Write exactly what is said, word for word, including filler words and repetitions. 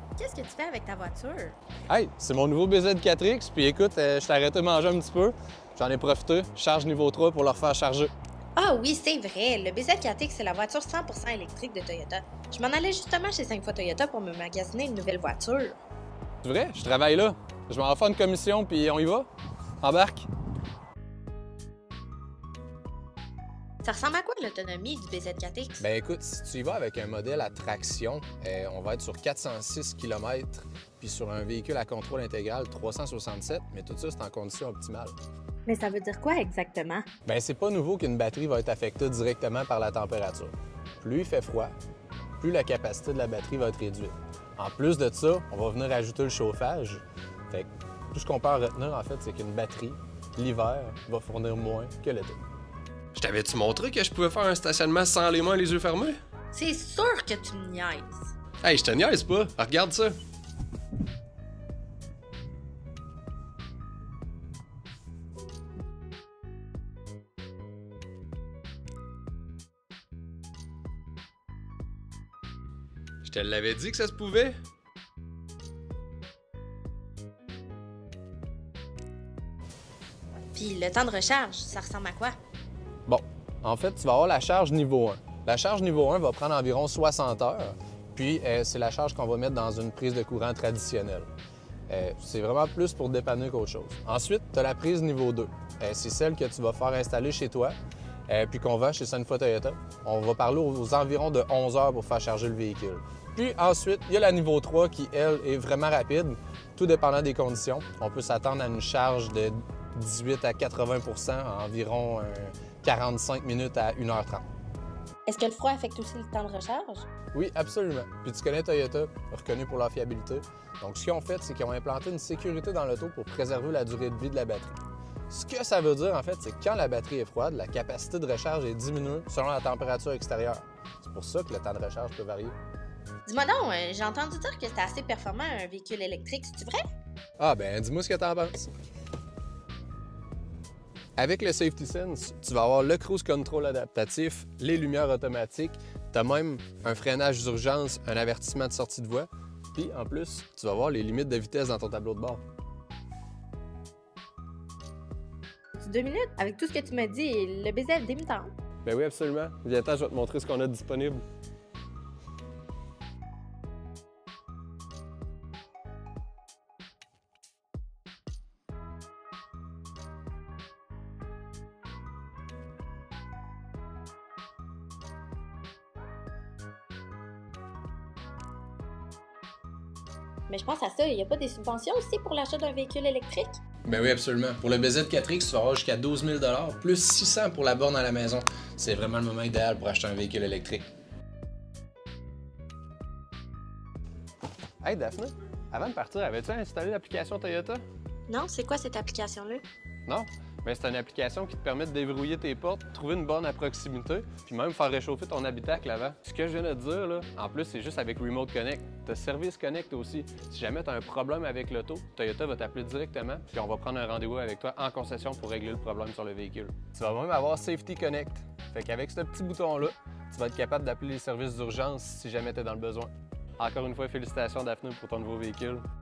Qu'est-ce que tu fais avec ta voiture? Hey, c'est mon nouveau B Z quatre X, puis écoute, euh, je t'ai arrêté de manger un petit peu. J'en ai profité, charge niveau trois pour le refaire charger. Ah oui, c'est vrai. Le B Z quatre X, c'est la voiture cent pour cent électrique de Toyota. Je m'en allais justement chez cinq fois Toyota pour me magasiner une nouvelle voiture. C'est vrai? Je travaille là. Je m'en vais faire une commission, puis on y va. Embarque. Ça ressemble à quoi l'autonomie du B Z quatre X? Ben écoute, si tu y vas avec un modèle à traction, euh, on va être sur quatre cent six kilomètres, puis sur un véhicule à contrôle intégral trois cent soixante-sept, mais tout ça, c'est en condition optimale. Mais ça veut dire quoi exactement? Ben c'est pas nouveau qu'une batterie va être affectée directement par la température. Plus il fait froid, plus la capacité de la batterie va être réduite. En plus de ça, on va venir ajouter le chauffage. Fait que tout ce qu'on peut en retenir, en fait, c'est qu'une batterie, l'hiver, va fournir moins que l'été. Je t'avais-tu montré que je pouvais faire un stationnement sans les mains et les yeux fermés? C'est sûr que tu me niaises. Hey, je te niaise pas. Regarde ça. Je te l'avais dit que ça se pouvait. Puis le temps de recharge, ça ressemble à quoi? Bon, en fait, tu vas avoir la charge niveau un. La charge niveau un va prendre environ soixante heures, puis euh, c'est la charge qu'on va mettre dans une prise de courant traditionnelle. Euh, c'est vraiment plus pour dépanner qu'autre chose. Ensuite, tu as la prise niveau deux. Euh, c'est celle que tu vas faire installer chez toi, euh, puis qu'on vend chez cinq fois Toyota. On va parler aux, aux environs de onze heures pour faire charger le véhicule. Puis ensuite, il y a la niveau trois qui, elle, est vraiment rapide, tout dépendant des conditions. On peut s'attendre à une charge de dix-huit à quatre-vingts pour cent en environ euh, quarante-cinq minutes à une heure trente. Est-ce que le froid affecte aussi le temps de recharge? Oui, absolument. Puis tu connais Toyota, reconnu pour leur fiabilité. Donc ce qu'ils ont fait, c'est qu'ils ont implanté une sécurité dans l'auto pour préserver la durée de vie de la batterie. Ce que ça veut dire, en fait, c'est que quand la batterie est froide, la capacité de recharge est diminuée selon la température extérieure. C'est pour ça que le temps de recharge peut varier. Dis-moi donc, euh, j'ai entendu dire que c'était assez performant un véhicule électrique, c'est vrai? Ah ben, dis-moi ce que t'en penses. Avec le Safety Sense, tu vas avoir le cruise control adaptatif, les lumières automatiques, tu as même un freinage d'urgence, un avertissement de sortie de voie, puis en plus, tu vas voir les limites de vitesse dans ton tableau de bord. Deux minutes? Avec tout ce que tu m'as dit, le B Z me tente. Ben oui, absolument. Viens-t'en, je vais te montrer ce qu'on a disponible. Mais je pense à ça, il n'y a pas des subventions aussi pour l'achat d'un véhicule électrique? Ben oui, absolument. Pour le B Z quatre X, tu vas avoir jusqu'à douze mille dollars, plus six cents pour la borne à la maison. C'est vraiment le moment idéal pour acheter un véhicule électrique. Hey Daphné, avant de partir, avais-tu installé l'application Toyota? Non, c'est quoi cette application-là? Non? Ben, c'est une application qui te permet de déverrouiller tes portes, trouver une borne à proximité, puis même faire réchauffer ton habitacle avant. Ce que je viens de te dire, là, en plus, c'est juste avec Remote Connect. Tu as Service Connect aussi. Si jamais tu as un problème avec l'auto, Toyota va t'appeler directement, puis on va prendre un rendez-vous avec toi en concession pour régler le problème sur le véhicule. Tu vas même avoir Safety Connect. Fait qu'avec ce petit bouton-là, tu vas être capable d'appeler les services d'urgence si jamais tu es dans le besoin. Encore une fois, félicitations Daphné pour ton nouveau véhicule.